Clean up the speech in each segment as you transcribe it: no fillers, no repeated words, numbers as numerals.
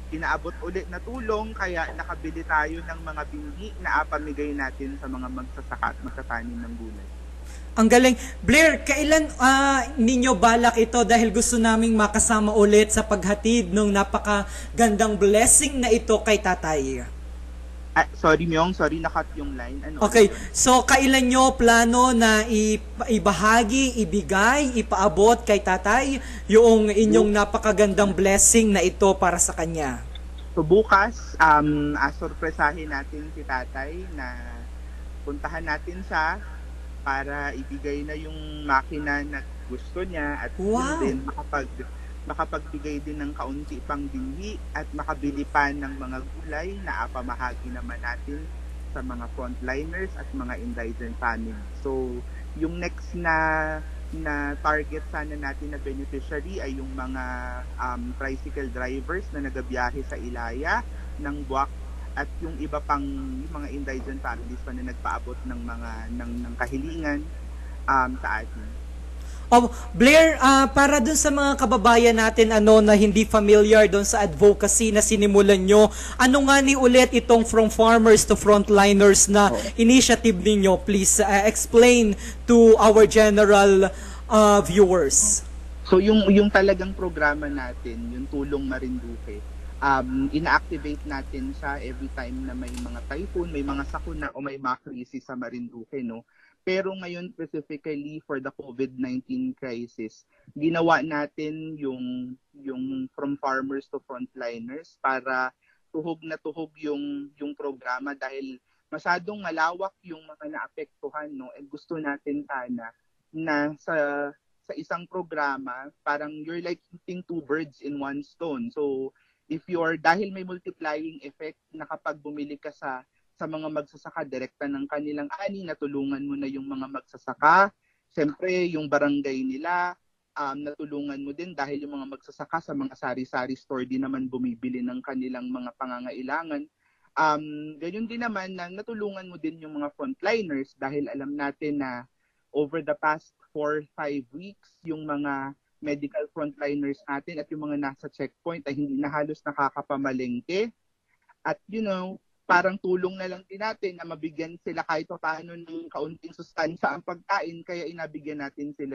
inaabot ulit na tulong, kaya nakabili tayo ng mga binhi na pamigay natin sa mga magsasaka at magtatanim ng gulay. Ang galing. Blair, kailan ninyo balak ito dahil gusto naming makasama ulit sa paghatid ng napakagandang blessing na ito kay tatay? Sorry Myong, sorry nakat yung line. Okay, so kailan nyo plano na ibahagi, ibigay, ipaabot kay tatay yung inyong napakagandang blessing na ito para sa kanya? So bukas, sorpresahin natin si tatay na puntahan natin siya para ibigay na yung makina na gusto niya at wow, din makapagbigay din ng kaunti pang binhi at makabili pa ng mga gulay na pamahagi naman natin sa mga frontliners at mga indigent family. So, yung next na target sana natin na beneficiary ay yung mga tricycle drivers na nagabiyahe sa Ilaya ng Buwak at yung iba pang yung mga indigent families pa na nagpaabot ng mga ng kahilingan sa atin. Blair, para dun sa mga kababayan natin na hindi familiar dun sa advocacy na sinimulan nyo, ano nga ni ulit itong From Farmers to Frontliners na initiative ninyo? Please explain to our general viewers. So yung talagang programa natin, yung Tulong Marinduque, ina-activate natin siya every time na may mga typhoon, may mga sakuna o may mga krisis sa Marinduque, no? Pero ngayon specifically for the COVID-19 crisis, ginawa natin yung From Farmers to Frontliners para tuhog na tuhog yung programa dahil masyadong malawak yung mga naapektuhan, no? And gusto natin sana na sa isang programa, parang you're like hitting two birds in one stone. So dahil may multiplying effect na kapag bumili ka sa mga magsasaka, direkta ng kanilang ani, natulungan mo na yung mga magsasaka. Siyempre, yung barangay nila, natulungan mo din dahil yung mga magsasaka sa mga sari-sari store din naman bumibili ng kanilang mga pangangailangan. Ganyan din naman na natulungan mo din yung mga frontliners dahil alam natin na over the past 4-5 weeks, yung mga medical frontliners natin at yung mga nasa checkpoint ay hindi na halos nakakapamalengke. At parang tulong na lang din natin na mabigyan sila kahit paano ng kaunting sustansya ang pagkain, kaya inabigyan natin sila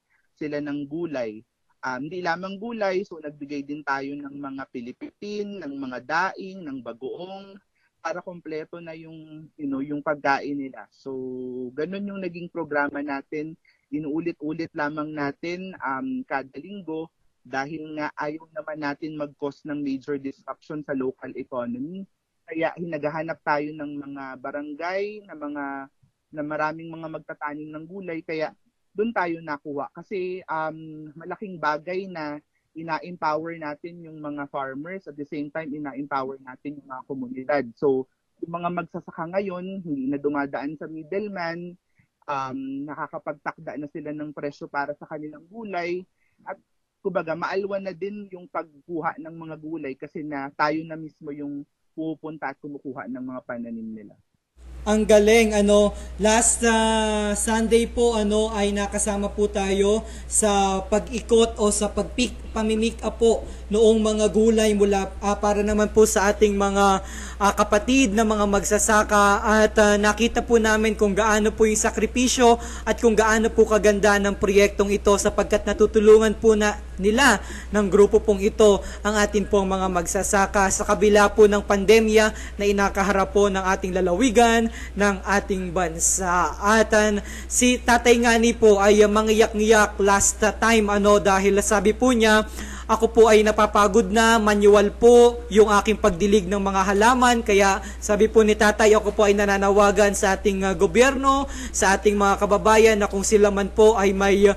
ng gulay. Hindi lamang gulay, so nagbigay din tayo ng mga pilipitin, ng mga daing, ng bagoong para kompleto na yung pagkain nila. So ganun yung naging programa natin. Inuulit-ulit lamang natin kada linggo dahil nga ayaw naman natin mag-cause ng major disruption sa local economy. Kaya hinagahanap tayo ng mga barangay na maraming mga magtatanim ng gulay, kaya doon tayo nakuha kasi malaking bagay na ina-empower natin yung mga farmers, at the same time ina-empower natin yung mga komunidad. So yung mga magsasaka ngayon hindi na dumadaan sa middleman, nakakapagtakda na sila ng presyo para sa kanilang gulay, at kumbaga maalwan na din yung pagkuha ng mga gulay kasi na tayo na mismo yung pupunta at kumukuha ng mga pananim nila. Ang galing, last Sunday po ay nakasama po tayo sa pag-ikot o sa pamimik up po noong mga gulay mula para naman po sa ating mga kapatid na mga magsasaka, at nakita po namin kung gaano po yung sakripisyo at kung gaano po kaganda ng proyektong ito, sapagkat natutulungan po nila ng grupo pong ito ang ating pong mga magsasaka sa kabila po ng pandemya na inakaharap po ng ating lalawigan, ng ating bansa. At si Tatay Ngani po ay mangiyak-ngiyak last time dahil sabi po niya, ako po ay napapagod na, manual po yung aking pagdilig ng mga halaman, kaya sabi po ni Tatay, ako po ay nananawagan sa ating gobyerno, sa ating mga kababayan na kung sila man po ay may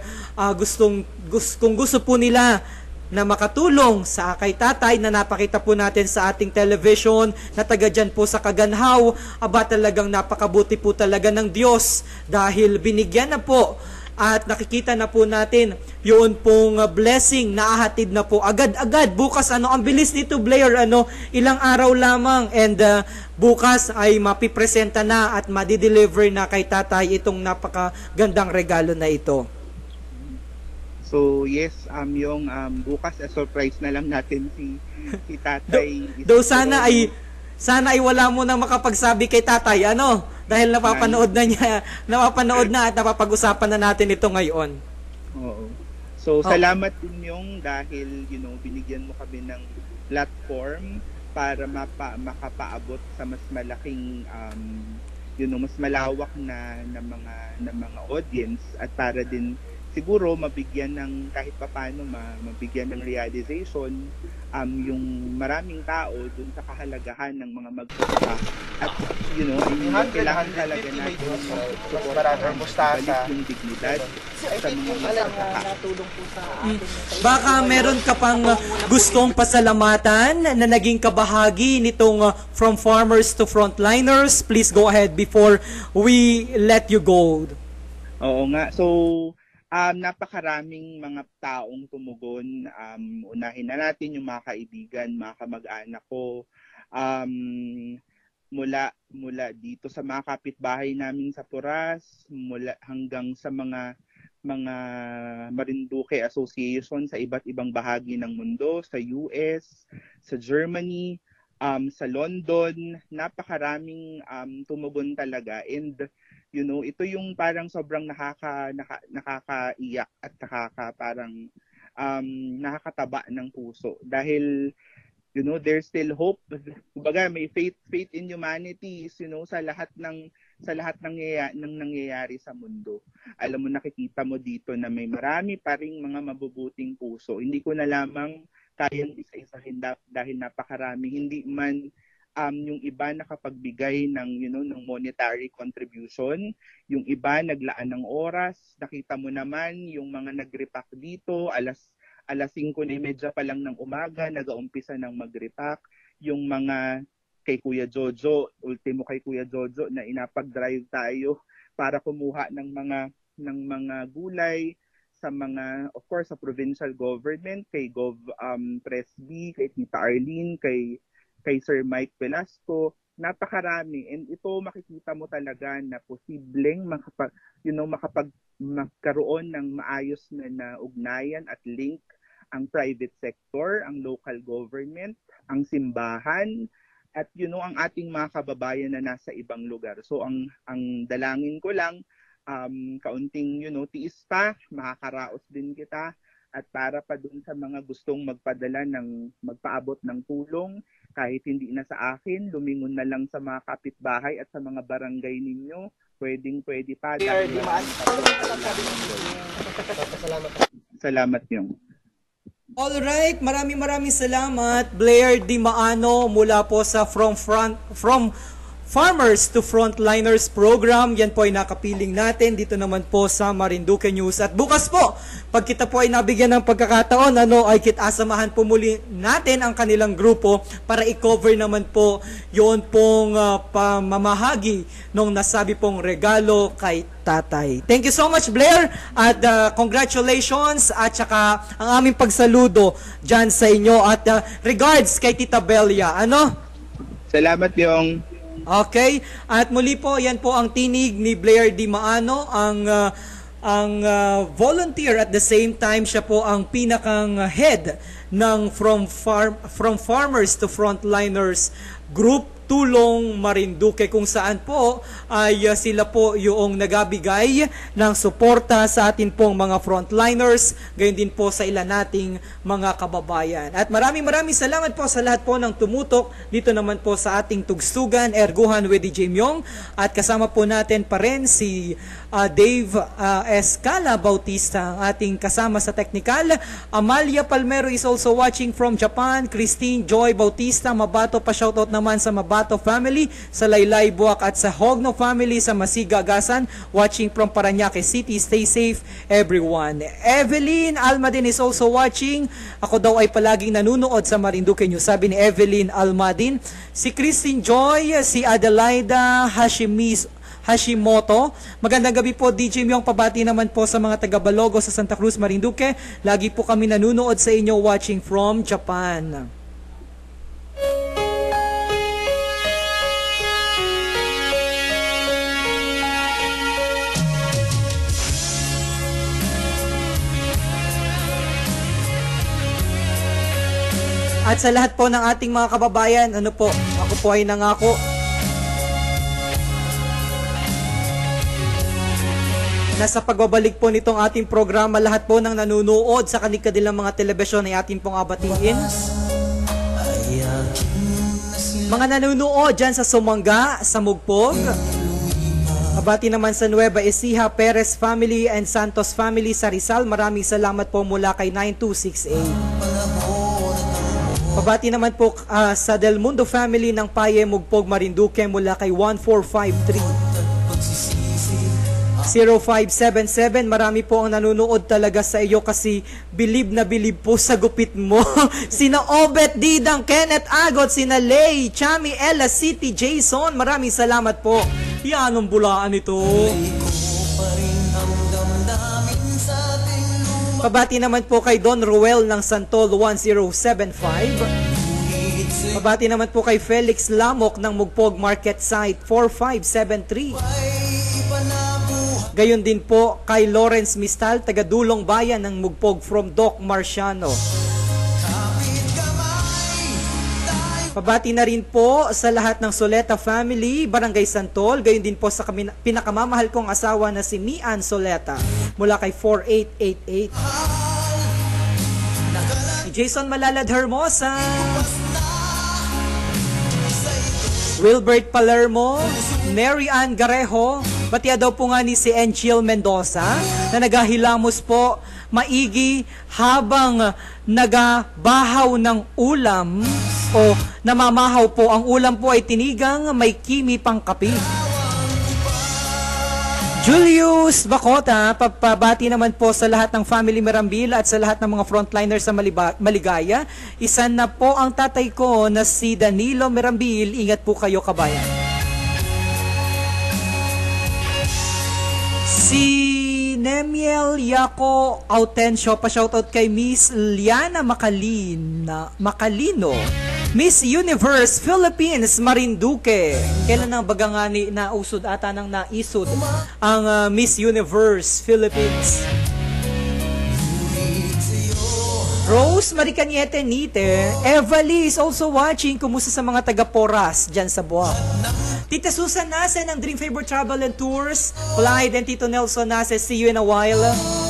kung gusto po nila na makatulong sa kay Tatay na napakita po natin sa ating television na taga dyan po sa Kaganhaw, talagang napakabuti po talaga ng Diyos dahil binigyan na po at nakikita na po natin yun pong blessing na ahatid na po agad-agad. Bukas ang bilis nito, Blair, ilang araw lamang, and bukas ay mapipresenta na at madideliver na kay Tatay itong napakagandang regalo na ito. So yes, yung bukas surprise na lang natin si Tatay Though Isidro. sana ay wala mo nang makapagsabi kay tatay, ano? Dahil napapanood na at napapag-usapan na natin ito ngayon. Oo. So salamat din yung dahil binigyan mo kami ng platform para makapaabot sa mas malaking mas malawak na mga audience, at para din siguro mabigyan ng kahit papaano mabigyan ng realization yung maraming tao dun sa kahalagahan ng mga magpunta, at kailangan talaga natin suportahan balik yung dignidad sa mga magsasaka. Baka meron ka pang gustong pasalamatan na naging kabahagi nitong From Farmers to Frontliners. Please go ahead before we let you go. Oo nga. So, napakaraming mga taong tumugon. Unahin na natin yung mga kaibigan, mga kamag-anak ko. Mula dito sa mga kapitbahay namin sa Poras, hanggang sa mga Marinduque Association sa iba't ibang bahagi ng mundo, sa US, sa Germany, sa London. Napakaraming tumugon talaga, and ito yung parang sobrang nakakaiyak at nakakataba ng puso, dahil there's still hope. Kumbaga, may faith in humanity, sa lahat ng nangyayari sa mundo. Alam mo, nakikita mo dito na may marami pa ring mga mabubuting puso. Hindi ko na lamang kayang isa-isahin dahil napakarami. Hindi man yung iba nakapagbigay ng monetary contribution, yung iba naglaan ng oras. Nakita mo naman yung mga nag-repack dito, alas 5:30 pa lang ng umaga, nag-uumpisa ng mag-repack. Yung mga kay Kuya Jojo, ultimo kay Kuya Jojo, na inapag-drive tayo para kumuha ng mga gulay sa mga, of course, sa provincial government, kay Gov Presby, kay Tita Arlene, kay Sir Mike Velasco. Napakarami, and ito makikita mo talaga na posibleng magkaroon ng maayos na ugnayan at link ang private sector, ang local government, ang simbahan, at ang ating mga kababayan na nasa ibang lugar. So ang dalangin ko lang, kaunting tiis pa, makakaraos din kita, at para pa dun sa mga gustong magpaabot ng tulong, kahit hindi na sa akin, lumingon na lang sa mga kapitbahay at sa mga barangay ninyo. Pwede pa. Salamat yung. Alright, maraming salamat, Blair Di Maano, mula po sa From Farmers to Frontliners program. Yan po ay nakapiling natin dito naman po sa Marinduque News. At bukas po, pag kita po ay nabigyan ng pagkakataon, ay asamahan po muli natin ang kanilang grupo para i-cover naman po yon pong pamamahagi nung nasabi pong regalo kay tatay. Thank you so much, Blair, at congratulations, at saka ang aming pagsaludo dyan sa inyo, at regards kay Tita Belia. Salamat yung. Okay, at muli po, yan po ang tinig ni Blair Di Maano, ang volunteer, at the same time siya po ang pinakang head ng From Farmers to Frontliners Group Tulong Marinduque, kung saan po ay sila po yung nagabigay ng suporta sa atin pong mga frontliners, gayon din po sa ilan nating mga kababayan. At maraming salamat po sa lahat po ng tumutok dito naman po sa ating tugstugan, Erguhan with DJ Myong, at kasama po natin pa rin si Dave Escala Bautista, ang ating kasama sa technical. Amalia Palmero is also watching from Japan. Christine Joy Bautista Mabato, pa shoutout naman sa Mabato family, sa Laylay Buak at sa Hogno family sa Masiga Agasan, watching from Parañaque City. Stay safe everyone. Evelyn Almadin is also watching. Ako daw ay palaging nanunood sa Marinduque News, sabi ni Evelyn Almadin. Si Christine Joy, si Adelaida Hashimoto. Magandang gabi po, DJ Myong. Pabati naman po sa mga taga-Balogo sa Santa Cruz, Marinduque. Lagi po kami nanunood sa inyo, watching from Japan. At sa lahat po ng ating mga kababayan, ano po, ako po ay nangako na sa pagbabalik po nitong ating programa, lahat po ng nanunood sa kanilang mga telebisyon ay ating pong abatiin. Mga nanunood dyan sa Sumanga, sa Mugpog, abati naman sa Nueva Ecija, Perez family and Santos family sa Rizal, maraming salamat po mula kay 9268. Pabati naman po sa Del Mundo family ng Paye, Mugpog, Marinduque mula kay 1453. 0577, marami po ang nanonood talaga sa iyo kasi bilib na bilib po sa gupit mo. Sina Obet, Didang, Kenneth Agot, sina Lay, Chami, Ella, City, Jason, maraming salamat po. Yan ang bulaan ito. Pabati naman po kay Don Ruel ng Santol 1075. Pabati naman po kay Felix Lamok ng Mugpog Market Site 4573. Gayon din po kay Lawrence Mistal, taga Dulong Bayan ng Mugpog from Doc Marciano. Pabati na rin po sa lahat ng Soleta family, Barangay Santol, gayon din po sa pinakamamahal kong asawa na si Mian Soleta mula kay 4888. Si Jason Malalad Hermosa, Wilbert Palermo, Mary Ann Garejo, batiya daw po nga ni si Enchil Mendoza na nagahilamos po maigi habang nagabahaw ng ulam o namamahaw po. Ang ulam po ay tinigang may kimi pang kape. Julius Bacota, papabati naman po sa lahat ng family Merambil at sa lahat ng mga frontliners sa Maligaya. Isa na po ang tatay ko na si Danilo Merambil. Ingat po kayo, kabayan. Si Nemiel Yako Autencio, pa-shoutout kay Miss Liana Macalino, Miss Universe Philippines Marinduque. Kailan ang baga nga ni nausod ata nang naisod ang Miss Universe Philippines? Rose Maricaniete Nite, Evali is also watching. Kumusta sa mga taga-Poras dyan sa Buwak? Tita Susan Nase ng Dream Favor Travel and Tours, Clyde and Tito Nelson Nase, see you in a while.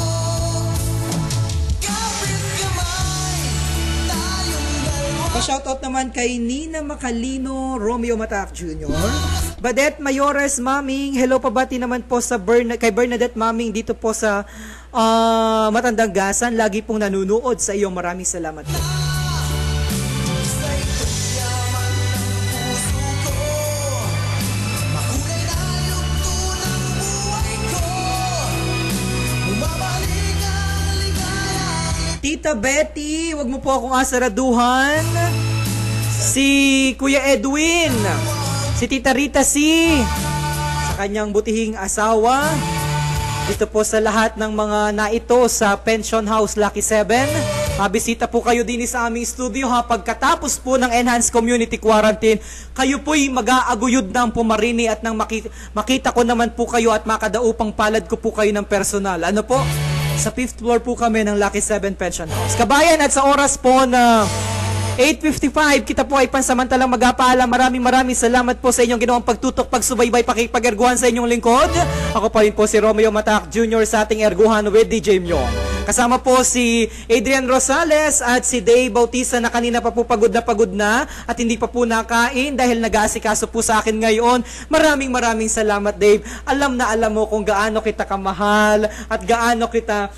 Pa-shoutout naman kay Nina Macalino, Romeo Matac Jr., Badet Mayores Maming, hello, pabati naman po sa kay Bernadette Maming dito po sa Matandang Gasan, lagi pong nanunood sa iyo, maraming salamat po. Tita Betty, wag mo po akong asaraduhan. Si Kuya Edwin, si Tita Rita C, sa kanyang butihing asawa. Dito po sa lahat ng mga naito sa Pension House Lucky 7. Mabisita po kayo din sa aming studio ha. Pagkatapos po ng Enhanced Community Quarantine, kayo po'y mag-aaguyod ng pumarini at nang makita ko naman po kayo at makadaupang palad ko po kayo ng personal. Ano po? Sa 5th floor po kami ng Lucky 7 Pension House. Kabayan, at sa oras po na 8:55, kita po ay pansamantalang magpapaalam. Maraming salamat po sa inyong ginawang pagtutok, pagsubaybay, pakipag-erguhan sa inyong lingkod. Ako pa rin po si Romeo Matac Jr. sa ating erguhan with DJ Myong. Kasama po si Adrian Rosales at si Dave Bautista na kanina pa po pagod na at hindi pa po nakain dahil nag-aasikaso po sa akin ngayon. Maraming salamat, Dave. Alam na alam mo kung gaano kita kamahal at gaano kita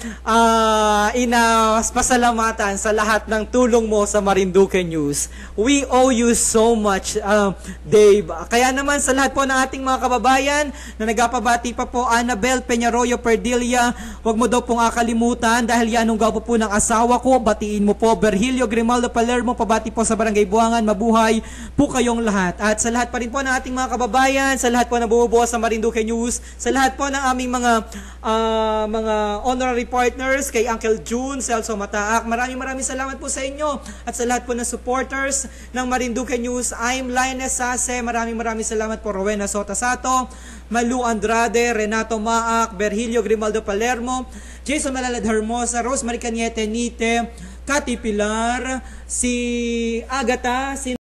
pasalamatan sa lahat ng tulong mo sa Marinduque News. We owe you so much, Dave. Kaya naman sa lahat po ng ating mga kababayan na nagpapabati pa po, Annabel Peñarroyo Perdilla, wag mo daw pong akalimutan dahil yan ang gwapo po ng asawa ko. Batiin mo po Virgilio Grimaldo Palermo, pabati po sa Barangay Buangan. Mabuhay po kayong lahat. At sa lahat pa rin po ng ating mga kababayan, sa lahat po na bumubuo sa Marinduque News, sa lahat po ng aming mga honorary partners, kay Uncle June, Celso Mataak, maraming salamat po sa inyo. At sa lahat po ng supporters ng Marinduque News, I'm Lioness Sase, maraming salamat po. Rowena Sota Sato, Malu Andrade, Renato Maak, Virgilio Grimaldo Palermo, Jason Malalad Hermosa, Rose Maricaniete Nite, Kati Pilar, si Agatha, si